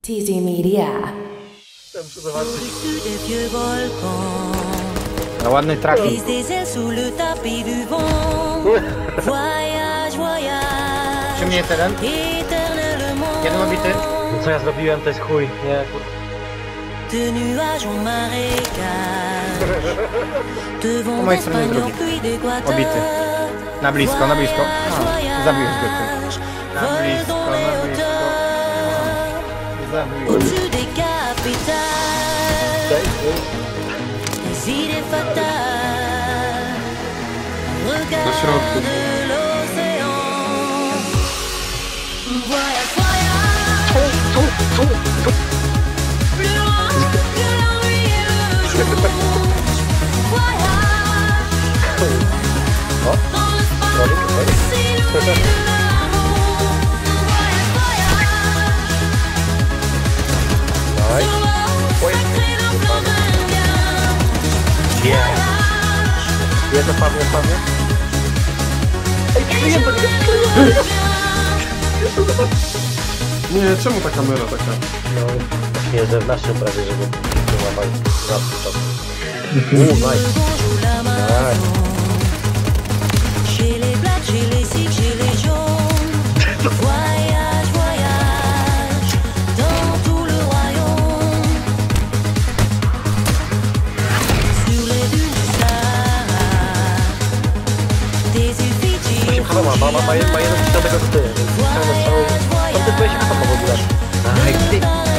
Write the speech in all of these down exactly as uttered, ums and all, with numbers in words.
T Z Media. Na ładny tracking. Czy mnie jest jeden? Jeden obity? No co ja zrobiłem, to jest chuj, nie kur... Po mojej stronie drugi. Obity. Na blisko, na blisko. A, zabiłeś go ty. Na blisko, na blisko. Zabiłeś. Na środku. Jedno padnie, padnie. Ej, przyjem do niego! Nie, czemu ta kamera taka? No, takie zewnętrzne prawie, żeby nie łamać zawsze to. Uuu, nice. Nice. Mama, mama ma jeden do tego z tym, więc chciałem cały... Tam ty byłeś chyba w ogóle. Aj, ty.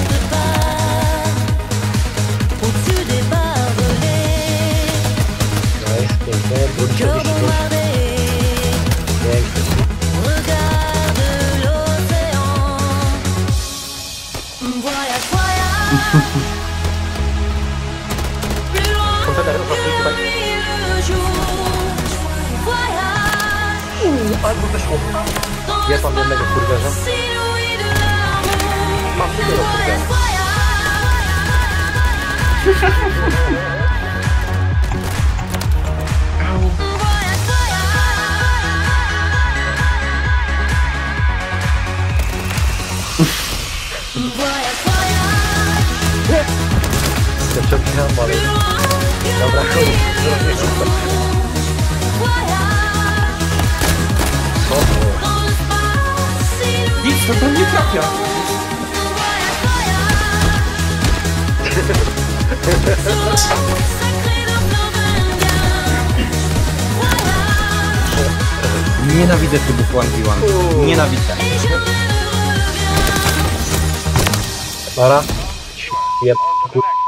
Nice, pięknie, drugi czterdzieści pięć. Pięknie. Kontener, zobaczcie tutaj. Albo wyszło. Jest mam jednego kurwiarza. Mam drugiego kurwiarza. Jeszcze wziąłem, ale... Dobra, koniec. Zrobię super. Nic, to tam nie trafia. Nienawidzę trybów jeden v jeden. Nienawidzę. Para. Jeb...